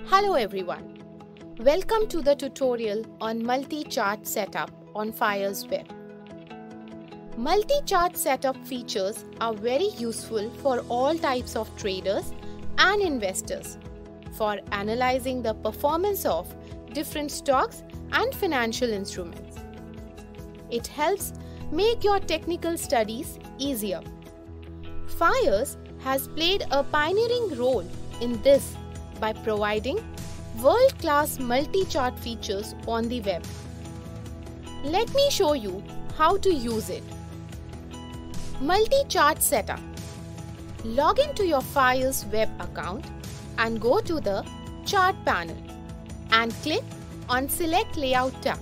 Hello everyone. Welcome to the tutorial on multi-chart setup on Fire's Web. Multi-chart setup features are very useful for all types of traders and investors for analyzing the performance of different stocks and financial instruments. It helps make your technical studies easier. Fires has played a pioneering role in this by providing world-class multi-chart features on the web. Let me show you how to use it. Multi-chart setup. Log into your Fire's web account and go to the Chart panel and click on Select Layout tab.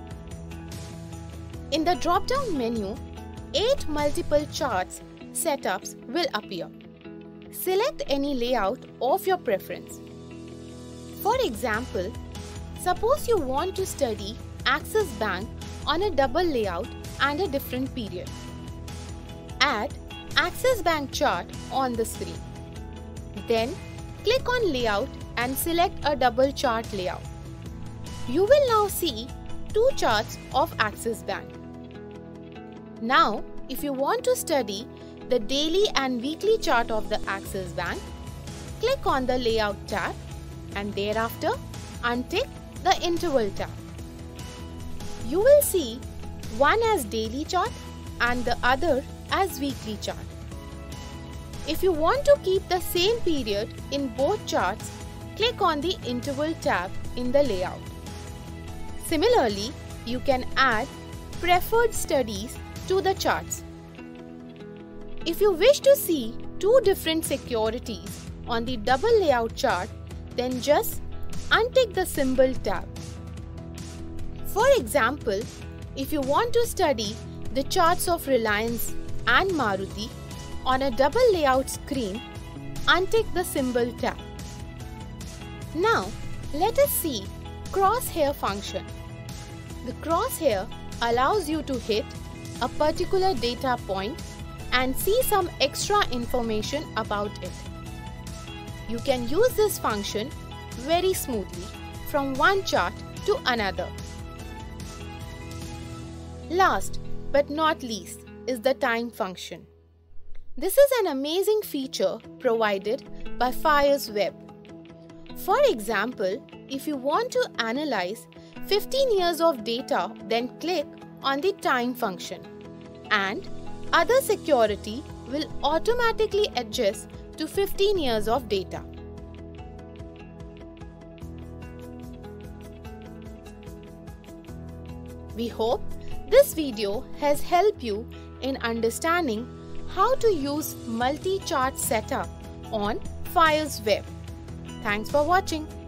In the drop-down menu, 8 multiple charts setups will appear. Select any layout of your preference. For example, suppose you want to study Axis Bank on a double layout and a different period. Add Axis Bank chart on the screen. Then click on Layout and select a double chart layout. You will now see 2 charts of Axis Bank. Now, if you want to study the daily and weekly chart of the Axis Bank, click on the Layout tab and thereafter untick the Interval tab. You will see one as daily chart and the other as weekly chart. If you want to keep the same period in both charts, click on the Interval tab in the layout. Similarly, you can add preferred studies to the charts. If you wish to see 2 different securities on the double layout chart, then just untick the Symbol tab. For example, if you want to study the charts of Reliance and Maruti on a double layout screen, untick the Symbol tab. Now, let us see Crosshair function. The crosshair allows you to hit a particular data point and see some extra information about it. You can use this function very smoothly from one chart to another. Last but not least is the time function. This is an amazing feature provided by Fire's Web. For example, if you want to analyze 15 years of data, then click on the time function and other security will automatically adjust to 15 years of data. We hope this video has helped you in understanding how to use multi-chart setup on Fire's Web. Thanks for watching.